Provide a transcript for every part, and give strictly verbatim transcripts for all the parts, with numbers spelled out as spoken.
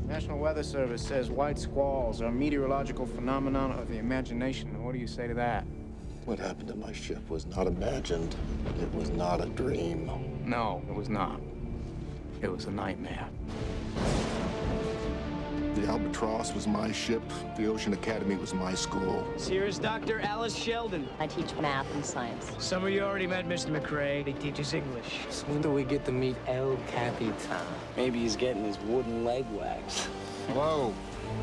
National Weather Service says white squalls are a meteorological phenomenon of the imagination. What do you say to that? What happened to my ship was not imagined. It was not a dream. No, it was not. It was a nightmare. The Albatross was my ship. The Ocean Academy was my school. Here's Doctor Alice Sheldon. I teach math and science. Some of you already met Mister McRae. He teaches English. So when do we get to meet El Capitan? Maybe he's getting his wooden leg waxed. Whoa.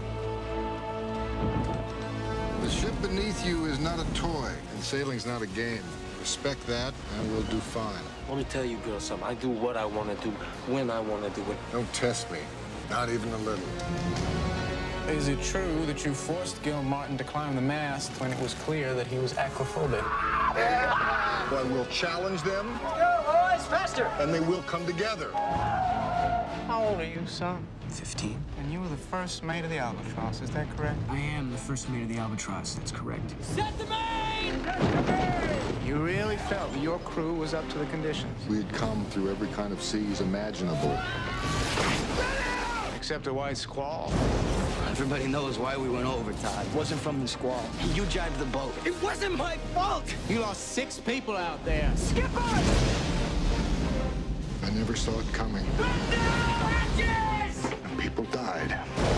The ship beneath you is not a toy, and sailing's not a game. Respect that, and we'll do fine. Let me tell you, girl, something. I do what I want to do, when I want to do it. Don't test me. Not even a little. Is it true that you forced Gil Martin to climb the mast when it was clear that he was aquaphobic? Well, we'll challenge them. Go, boys, faster! And they will come together. How old are you, son? Fifteen. And you were the first mate of the Albatross, is that correct? I am the first mate of the Albatross. That's correct. Set the main! You really felt that your crew was up to the conditions? We'd come through every kind of seas imaginable. Except a white squall. Everybody knows why we went over, Todd. It wasn't from the squall. You jibed the boat. It wasn't my fault! You lost six people out there. Skipper! I never saw it coming. Hatches! And people died.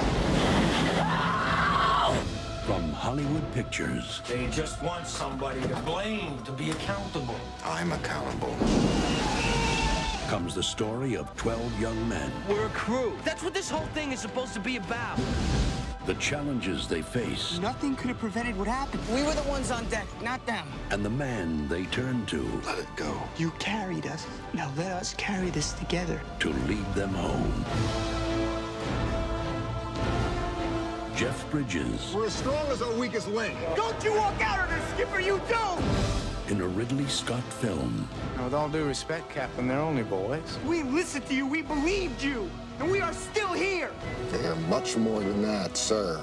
From Hollywood Pictures. They just want somebody to blame, to be accountable. I'm accountable. Comes the story of twelve young men. We're a crew. That's what this whole thing is supposed to be about. The challenges they face. Nothing could have prevented what happened. We were the ones on deck, not them. And the man they turn to. Let it go. You carried us. Now let us carry this together. To lead them home. Jeff Bridges. We're as strong as our weakest link. Don't you walk out of this, Skipper, you don't! In a Ridley Scott film. Now, with all due respect, Captain, they're only boys. We listened to you, we believed you, and we are still here. They are much more than that, sir.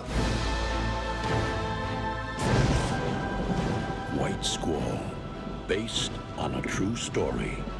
White Squall. Based on a true story.